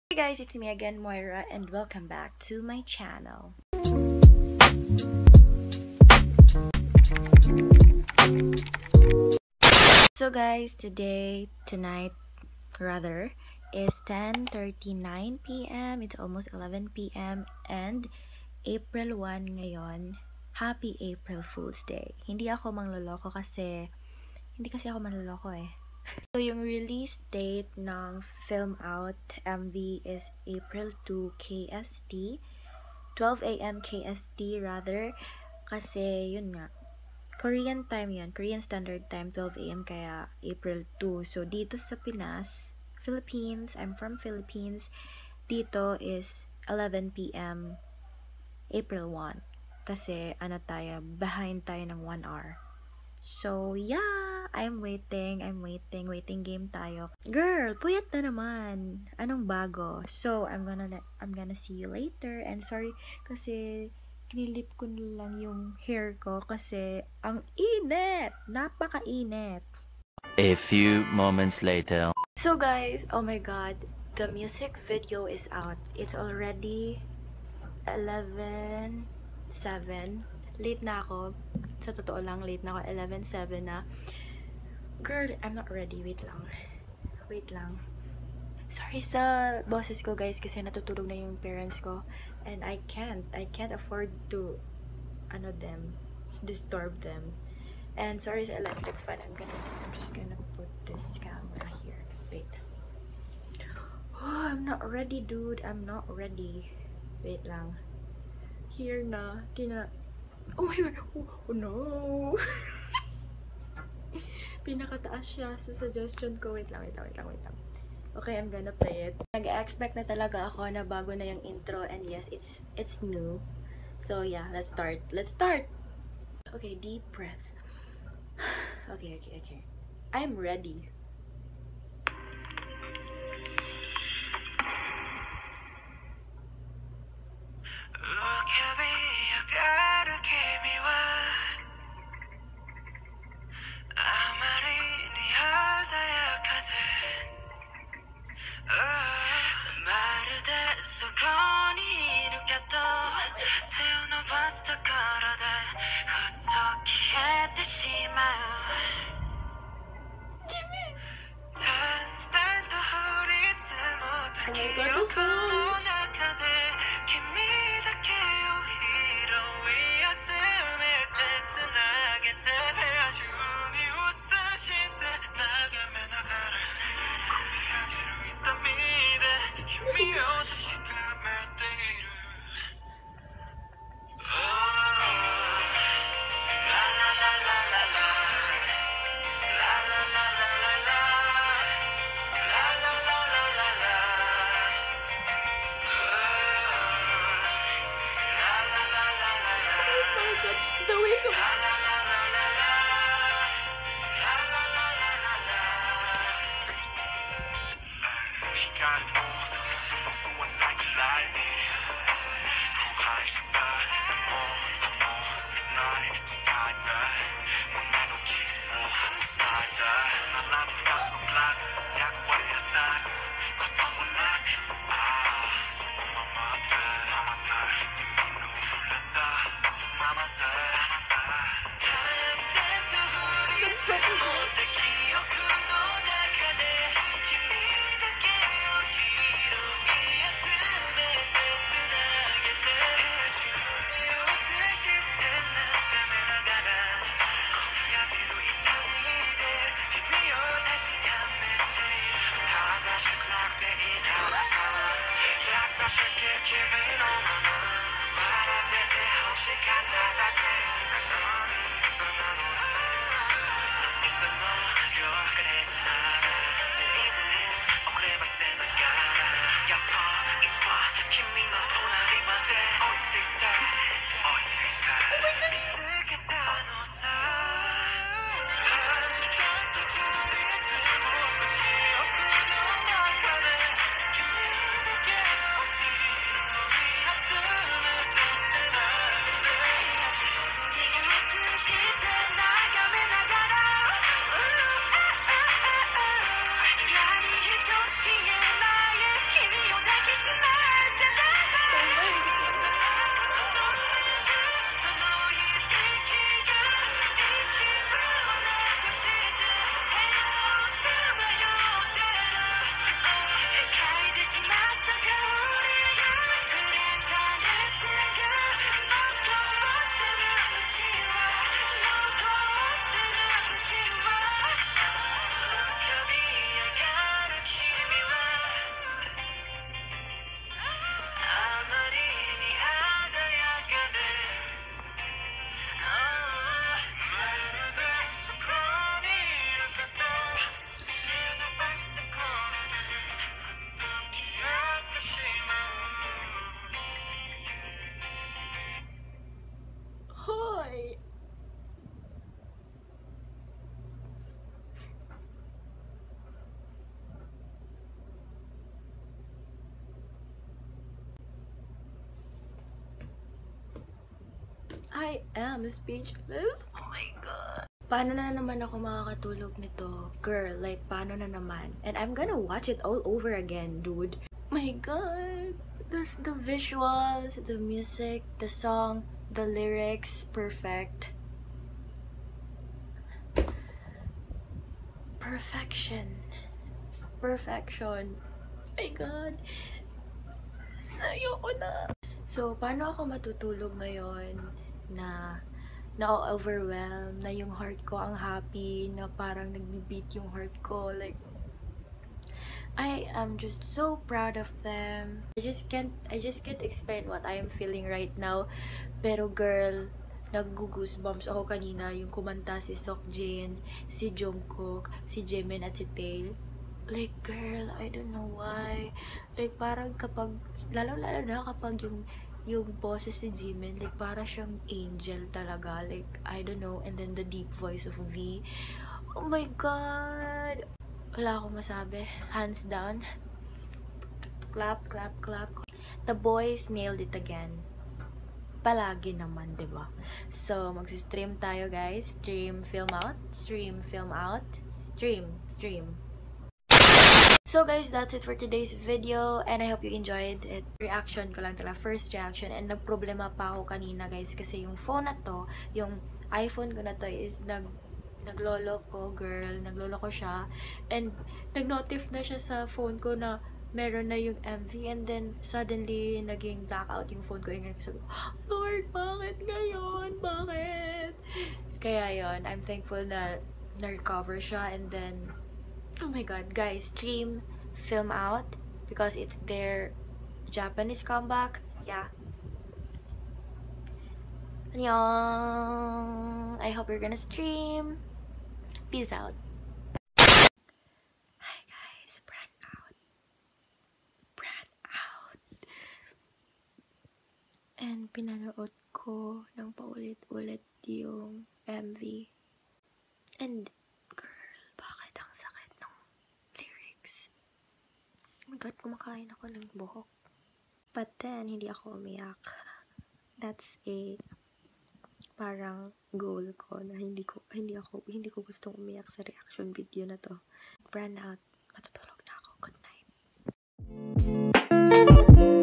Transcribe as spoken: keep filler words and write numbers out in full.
Hey guys, it's me again, Moira, and welcome back to my channel. So guys, today, tonight, rather, is ten thirty-nine p m It's almost eleven p m and April first ngayon. Happy April Fool's Day. Hindi ako mangloloko kasi, hindi kasi ako manloloko eh. So, yung release date ng Film Out M V is April second K S T, twelve a m K S T rather, kasi yun nga, Korean time yun, Korean Standard Time, twelve a m kaya April second. So, dito sa Pinas, Philippines, I'm from Philippines, dito is eleven p m April first. Kasi, ano tayo, behind tayo ng one hour. So, yeah, I'm waiting, I'm waiting, waiting game tayo. Girl, puyat na naman. Anong bago? So, I'm gonna, I'm gonna see you later. And sorry, kasi, kinilip ko na lang yung hair ko kasi, ang init! Napaka-init! A few moments later. So, guys, oh my god, the music video is out. It's already eleven seven. Late na ako. Sa totoo lang, late na ako. eleven seven na. Girl, I'm not ready. Wait lang. Wait lang. Sorry sa boses ko, guys, kasi natutulog na yung parents ko. And I can't. I can't afford to, ano them, disturb them. And sorry sa electric fan. I'm gonna, I'm just gonna put this camera here. Wait. Oh, I'm not ready, dude. I'm not ready. Wait lang. Here na. Tina... Oh my god! Oh, oh no! Pinakataas siya sa suggestion ko. Wait lang, wait lang, wait lang, wait lang. Okay, I'm gonna play it. Nag-expect na talaga ako na bago na yung intro, and yes, it's it's new. So yeah, let's start. Let's start! Okay, deep breath. Okay, okay, okay. I'm ready. I am speechless. Oh my God. Paano na naman ako makakatulog nito? Girl, like, paano na naman? And I'm gonna watch it all over again, dude. My God. This, the visuals, the music, the song, the lyrics, perfect. Perfection. Perfection. My God. Ayoko na. So, paano ako matutulog ngayon na na-overwhelm, na yung heart ko ang happy, na parang nagbi-beat yung heart ko, like, I am just so proud of them. I just can't, I just can't explain what I am feeling right now, pero girl, nag-goosebumps ako kanina, yung kumanta si Seokjin, si Jungkook, si Jimin at si Tae. Like, girl, I don't know why. Like, parang kapag, lalo-lalo na kapag yung yung boses si Jimin, like, para siyang angel talaga. Like, I don't know. And then the deep voice of V. Oh my God! Wala akong masabi. Hands down. Clap, clap, clap. The boys nailed it again. Palagi naman, diba? So, magsi-stream tayo, guys. Stream, film out. Stream, film out. Stream, stream. So guys, that's it for today's video and I hope you enjoyed it. Reaction ko lang talaga, first reaction, and nagproblema pa ako kanina guys kasi yung phone na to, yung iPhone ko na to is nag naglolo ko, girl, naglolo ko siya, and nag-notif na siya sa phone ko na meron na yung M V, and then suddenly naging blackout yung phone ko, and sabi ko, Lord, bakit ngayon? Bakit? Kaya yon, I'm thankful na na-recover siya, and then oh my God, guys, stream, film out, because it's their Japanese comeback. Yeah. Annyeong! I hope you're gonna stream. Peace out. Hi guys, brand out. Brand out. And pinanood ko ng paulit-ulit yung M V. And oh my God, kumakain ako ng buhok. But then, hindi ako umiyak. That's a parang goal ko na hindi ko hindi ako hindi ko gustong umiyak sa reaction video na to. Brand out. Matutulog na ako. Good night.